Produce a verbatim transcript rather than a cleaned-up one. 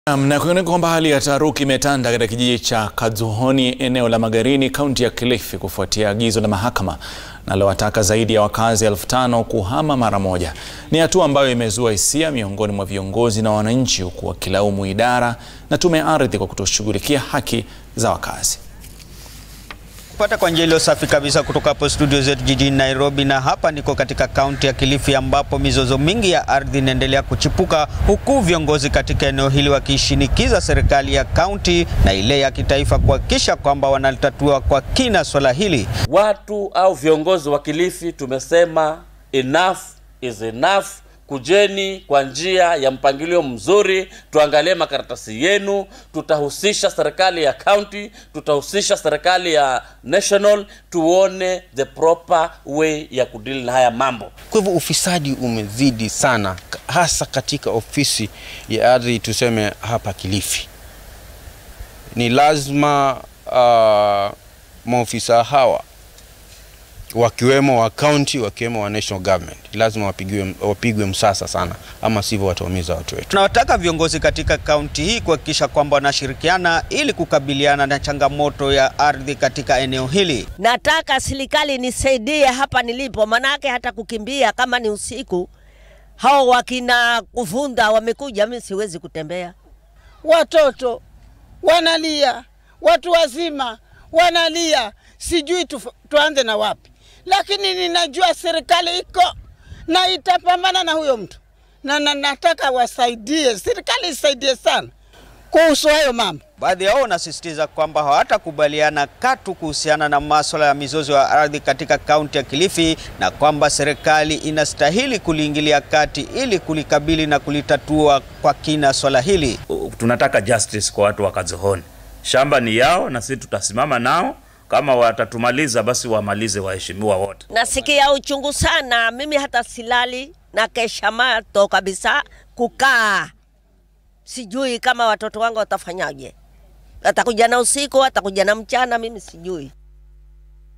Na kuona kwamba hali ya taharuki imetanda katika kijiji cha Kadzuhoni, eneo la Magarini, kaunti ya Kilifi, kufuatia agizo la mahakama linalowataka zaidi ya wakaazi elfu tano kuhama mara moja. Ni hatua ambayo imezua hisia miongoni mwa viongozi na wananchi, huku wakiilaumu idara na tume ya Ardhi kwa kutoshughulikia haki za wakaazi. Kupata kwa njia iliyo safi kabisa kutoka hapo studio zetu jijini Nairobi, na hapa niko katika kaunti ya Kilifi ambapo mizozo mingi ya ardhi inaendelea kuchipuka, huku viongozi katika eneo hili wakishinikiza serikali ya kaunti na ile ya kitaifa kuhakikisha kwamba wanalitatua kwa kina swala hili. Watu au viongozi wa Kilifi tumesema enough is enough. Kujeni kwa njia ya mpangilio mzuri, tuangalie makaratasi yenu, tutahusisha serikali ya county, tutahusisha serikali ya national, tuone the proper way ya kudili na haya mambo. Kwa hivyo ufisadi umezidi sana, hasa katika ofisi ya ardhi tuseme hapa Kilifi. Ni lazima uh, maofisa hawa wakiwemo wa county, wakiwemo wa national government, lazima wapigwe wapigwe msasa sana, ama sivyo wataumiza watu wetu. Tunawataka viongozi katika kaunti hii kuhakikisha kwamba wanashirikiana ili kukabiliana na changamoto ya ardhi katika eneo hili. Nataka serikali nisaidie hapa nilipo, manake hata kukimbia kama ni usiku, hao wakina kuvunda wamekuja, mimi siwezi kutembea. Watoto wanalia, watu wazima wanalia, sijui tu, tuanze na wapi. Lakini ninajua serikali iko na itapambana na huyo mtu. Na, na nataka wasaidie, serikali isaidie sana kuhusu hayo mambo. Baadhi yao wanasisitiza kwamba hawatakubaliana katu kuhusiana na masuala ya mizozo ya ardhi katika kaunti ya Kilifi, na kwamba serikali inastahili kuliingilia kati ili kulikabili na kulitatua kwa kina swala hili. Tunataka justice kwa watu wa Kadzuhoni. Shamba ni yao na sisi tutasimama nao. Kama watatumaliza basi wamalize, waheshimiwa wote. Nasikia uchungu sana, mimi hata silali na kesha mato kabisa kukaa. Sijui kama watoto wangu watafanyaje. Atakuja na usiku, atakuja na mchana, mimi sijui.